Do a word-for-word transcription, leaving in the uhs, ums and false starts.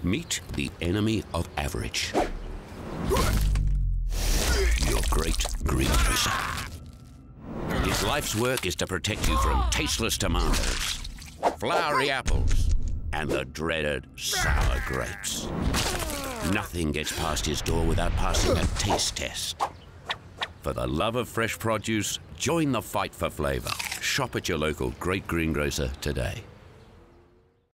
Meet the enemy of average. Your great greengrocer. His life's work is to protect you from tasteless tomatoes, flowery apples, and the dreaded sour grapes. Nothing gets past his door without passing a taste test. For the love of fresh produce, join the fight for flavour. Shop at your local Great Greengrocer today.